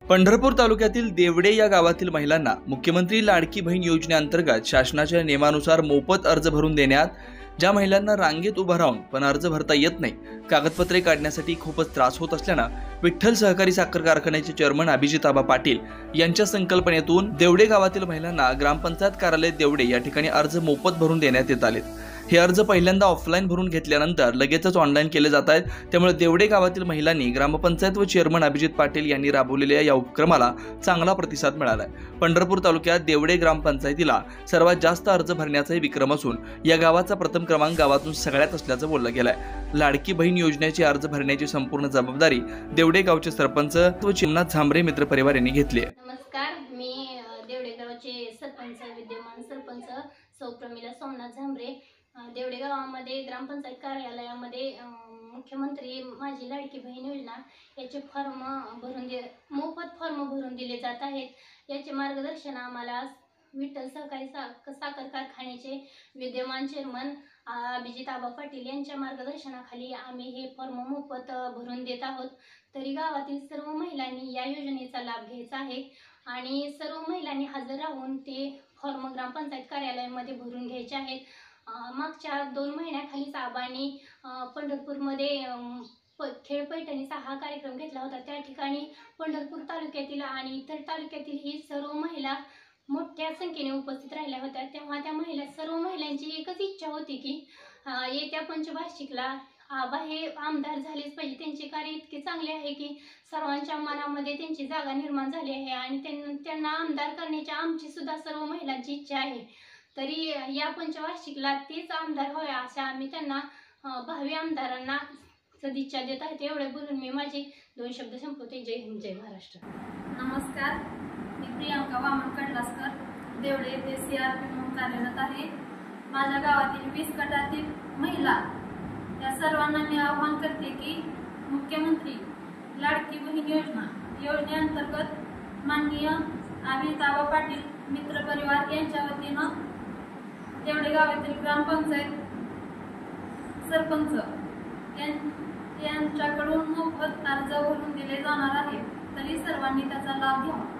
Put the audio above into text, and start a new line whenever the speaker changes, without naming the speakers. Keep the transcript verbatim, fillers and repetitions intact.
पंढरपूर तालुक्यातील देवडे या गावातील महिलांना मुख्यमंत्री लाडकी बहीण योजनेअंतर्गत शासनाच्या नियमानुसार मोफत अर्ज भरून देण्यात, ज्या महिलांना रांगेत उभा राहून पण अर्ज भरता येत नाही, कागदपत्रे काढण्यासाठी खूपच त्रास होत असल्यानं विठ्ठल सहकारी साखर कारखान्याचे चेअरमन अभिजित आबा पाटील यांच्या संकल्पनेतून देवडे गावातील महिलांना ग्रामपंचायत कार्यालय देवडे या ठिकाणी अर्ज मोफत भरून देण्यात येत आलेत। हे अर्ज पहिल्यांदा ऑफलाईन भरून घेतल्यानंतर लगेचच ऑनलाईन केले जात आहेत। त्यामुळे देवडे गावातील महिलांनी ग्रामपंचायत व चेअरमन अभिजित पाटील यांनी राबवलेल्या या उपक्रमाला चांगला प्रतिसाद मिळाला आहे। पंढरपूर तालुक्यात देवडे ग्रामपंचायतीला सर्वात जास्त अर्ज भरण्याचाही विक्रम असून या गावाचा प्रथम क्रमांक गावातून सगळ्यात असल्याचं बोललं गेलं आहे। लाडकी बहीण योजनेचे अर्ज भरण्याची संपूर्ण जबाबदारी देवडे गावचे सरपंच व चिमनाथ झांबरे मित्र परिवार यांनी घेतली आहे।
नमस्कार, मी देवडे गावचे सरपंच विद्यमान सरपंच सौ प्रमिला सोमनाथ झांबरे। देवडे गावामध्ये ग्रामपंचायत कार्यालयामध्ये मुख्यमंत्री माझी लाडकी बहीण योजना याचे फॉर्म भरून दे मोफत फॉर्म भरून दिले जात आहेत। याचे मार्गदर्शन आम्हाला विठ्ठल सहकारी साखर कारखान्याचे विद्यमान चेअरमन अभिजित आबा पाटील यांच्या मार्गदर्शनाखाली आम्ही हे फॉर्म मोफत भरून देत आहोत। तरी गावातील सर्व महिलांनी या योजनेचा लाभ घ्यायचा आहे आणि सर्व महिलांनी हजर राहून ते फॉर्म ग्रामपंचायत कार्यालयामध्ये भरून घ्यायचे आहेत। मागच्या दोन महिन्याखालीच आबांनी पंढरपूरमध्ये खेळ पैठणीचा हा कार्यक्रम घेतला होता। त्या ठिकाणी पंढरपूर तालुक्यातील आणि इतर तालुक्यातील ही सर्व महिला मोठ्या संख्येने उपस्थित राहिल्या होत्या। तेव्हा त्या महिला सर्व महिलांची एकच इच्छा होती की येत्या पंचवार्षिकला आबा हे आमदार झालेच पाहिजे। त्यांचे कार्य इतके चांगले आहे की सर्वांच्या मनामध्ये त्यांची जागा निर्माण झाली आहे आणि त्यांना आमदार करण्याची आमची सुद्धा सर्व महिलांची इच्छा आहे। तरी या पंचवार्षिकला तेच आमदार व्हावे अशा आम्ही त्यांना भावी आमदारांना सदिच्छा देत आहेत। एवढे बोलून मी माझे दोन शब्द संपवते। जय हिंद, जय महाराष्ट्र।
नमस्कार, मी प्रियांका वामन कडलासकर, देवडे येथे सी आर पी म्हणून कार्यरत आहे। माझ्या गावातील वीस गटातील महिला या सर्वांना मी आवाहन करते की मुख्यमंत्री लाडकी बहीण योजना योजनेअंतर्गत माननीय अभिजित आबा पाटील मित्र परिवार यांच्या वतीनं देवडे गावातील ग्रामपंचायत सरपंच यांच्याकडून मोफत अर्ज भरून दिले जाणार आहे। तरी सर्वांनी त्याचा लाभ घ्यावा।